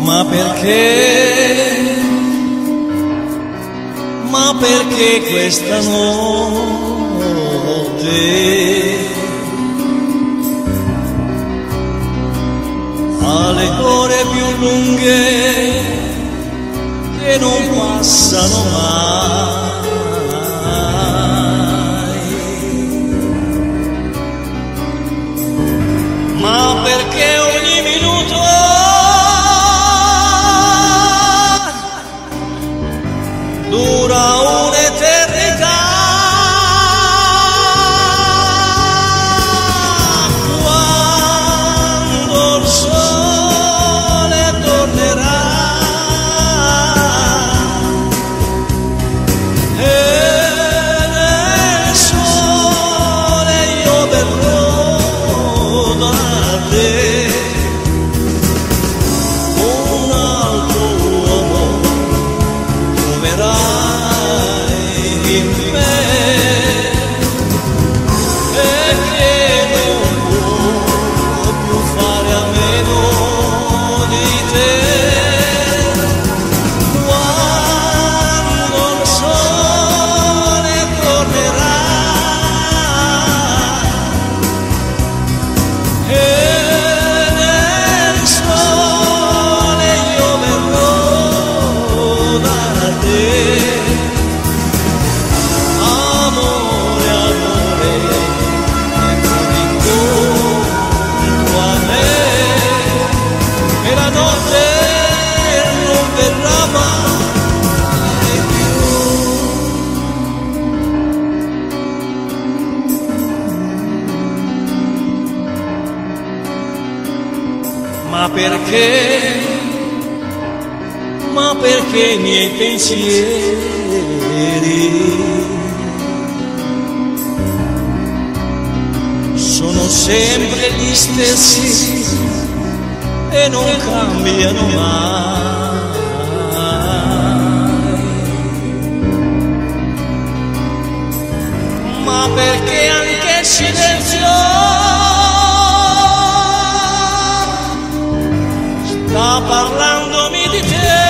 Ma perché questa notte ha le ore più lunghe che non passano mai? Ma perché ogni minuto dura un'eternità? Quando il sole tornerà e nel sole io verrò da te, un altro uomo troverai in me, e che non può più fare a meno di te. Quando il sole tornerà e nel sole io verrò da te, amore, amore, vieni incontro a me, e la notte non verrà mai più. Ma perché i miei pensieri sono sempre gli stessi e non cambiano mai? Ma perché anche il silenzio sta parlandomi di te?